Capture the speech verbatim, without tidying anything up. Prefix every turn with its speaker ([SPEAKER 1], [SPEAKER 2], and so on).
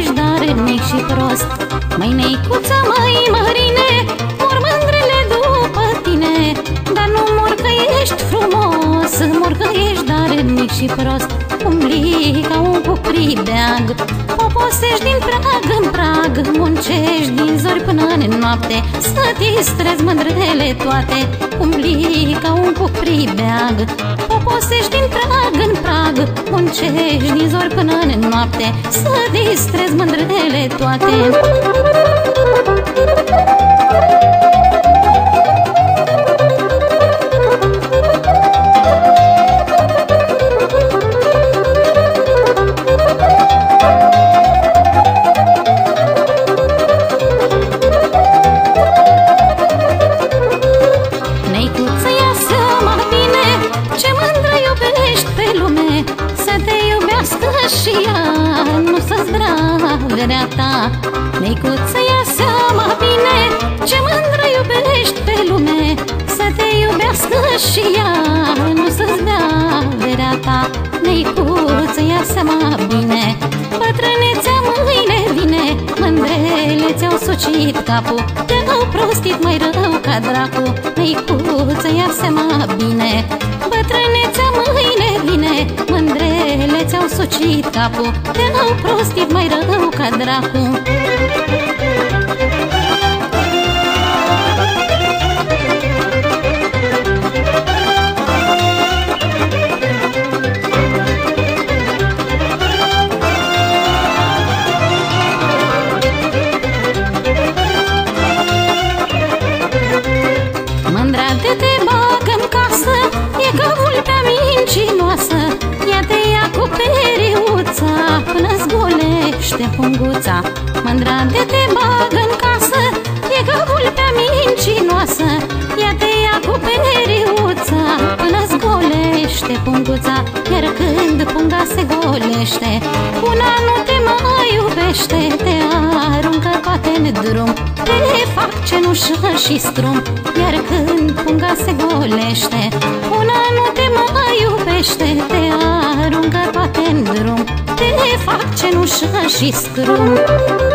[SPEAKER 1] ești darnic și prost. Măi, neicuță, măi, mărine, mor mândrele după tine, dar nu mor că ești frumos, mor că ești darnic și prost. Umbli ca un cupribeag, poposești din prag în prag, muncești din zori până în noapte, să distrezi mândrele toate. Umbli ca un cupribeag, poposești din prag în prag, muncești din zori până în noapte, să distrezi mândrele toate. Neicuță, ia seama bine ce mândră iubești pe lume, să te iubească și ea, nu să-ți dragărea ta. Neicuță, ia seama bine ce mândră iubești pe lume, să te iubească și ea, nu să-ți dea verea ta. Neicuță, ia seama bine, bătrânețea mâine vine, mândrele ți-au sucit capul, te-au prostit mai rău ca dracu. Neicuță, ia seama bine, bătrânețea mâine vine, mândrele ți-au sucit capul, te-au prostit mai rău ca dracu. Mândra de te bagă-n casă, e ca vulpea mincinoasă, ea te ia cu periuța până-ți golește punguța. Mândra de te bagă-n casă, e ca vulpea mincinoasă, ea te ia cu periuța până-ți golește punguța. Iar când punga se golește, una nu te mai iubește, te aruncă toate-n drum, te fac cenușă și strum. Iar când punga se golește, una nu te mai iubește, te aruncă toate-n drum, te fac cenușă și strum.